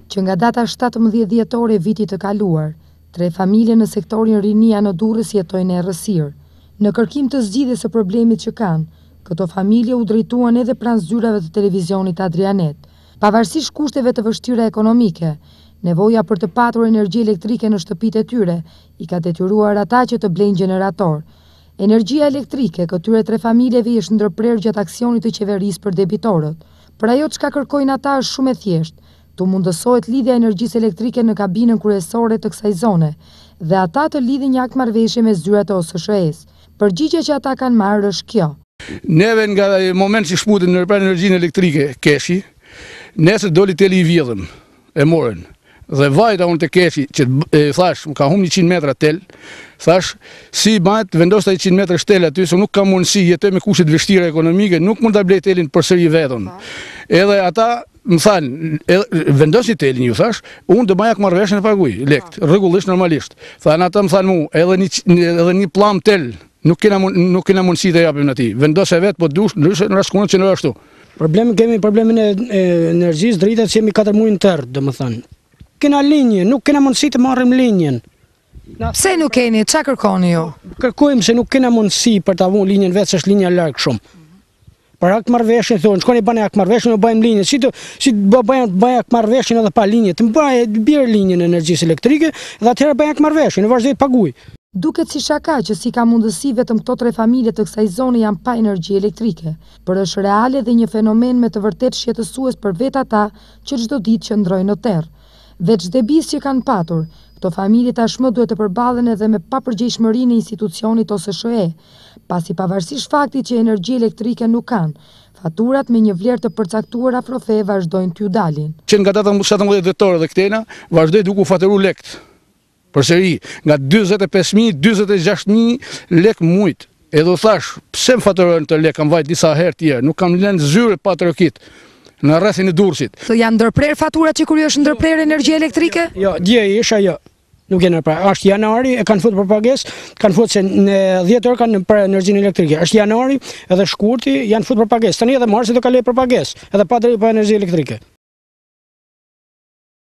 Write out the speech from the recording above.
Që nga data 17 dhjetore e vitit të kaluar, 3 familje në sektorin Rinia në Durrës jetojnë në errësirë. Në kërkim të zgjidhjes së problemit që kanë, këto familje u drejtuan edhe pranë zyrave të televizionit Adrianet. Pavarësisht kushteve të vështira ekonomike, nevoja për të patur energji elektrike në shtëpitë e tyre i ka detyruar ata që të blejnë gjenerator. Energjia elektrike këtyre 3 familjeve është ndërprerë gjatë aksionit të qeverisë për debitorët. Por ajo çka kërkojnë ata është shumë e thjeshtë, të mundësohet lidhja e energjisë elektrike në kabinën kryesore të kësaj zone dhe ata të lidhin një akt marrëveshje me zyrat e OSSH-s. Përgjigjja që ata kanë marrë është kjo. Neve nga moment që shputin në energjinë elektrike keshi, nesër doli teli i vjedhëm, e morën. Dhe vajta unë të keshi, që thash, më ka hum 100 metra tel, thash, si bëhet vendos të 100 metra shtel aty, se nuk ka mundësi, jetoj me kushtet vështira ekonomike, nuk mund të blej telin përsëri vetëm. Edhe ata më thanë, vendosi telin ju thash, unë të bajak marrëveshjen e paguj, lekt, rregullisht normalisht. Thanë ata më thanë mu, edhe një plam tel, nuk kena mundësi të japim në ti. Vendose vetë, po dush, në raskunët që në ashtu. Kemi problemin e energjisë, dritat që jemi 4 muaj në tërë, domethënë. Kena linje, nuk kena mundësi të marrim linjen. Pse nuk keni? Ç'a kërkoni ju? Kërkojmë se nuk kena mundësi për të avun linjen vetë, se është linja larg shumë. Për akt marrëveshje thonë, shkoni bani akt marrëveshje, ne bëjmë linje. Si bëj akt marrëveshje edhe pa linje, të mbaj bjerë linjen e energjisë elektrike dhe atëherë bëj akt marrëveshje, në vazhdoj të paguaj. Duket si shaka që si ka mundësi vetëm këto 3 familje të kësaj zone janë pa energji elektrike, por është reale dhe një fenomen me të vërtet shqetësues për vetë ata që çdo ditë qëndrojnë në terr. Veç debis që kanë patur, këto familje tashmë duhet të përballen edhe me papërgjegjshmërinë e institucionit OSSH, pasi pavarësisht faktit që energji elektrike nuk kanë, faturat me një vlerë të përcaktuar afrofe vazhdojnë t'ju dalin. Që nga data 17 dhjetor dhe këtena, vazhdoj duke u faturu lekt. Përsëri, nga 25.000, 26.000 lek mujt. Edhe u thash, pse më faturojnë të lek, kam vajt disa herë tjerë, nuk kam lënë zyre pa të rëkit. Në rrethin e Durrësit. Të janë ndërprer faturat që kur ju është ndërprer energji elektrike? Jo, dje isha jo. Nuk janë ndërprer. Është janari, e kanë futur për pagesë, kanë futur se në 10 orë kanë për energjinë elektrike. Është janari edhe shkurti janë futur për pagesë. Tani edhe marsi do kaloj për pagesë, edhe pa drejt pa energji elektrike.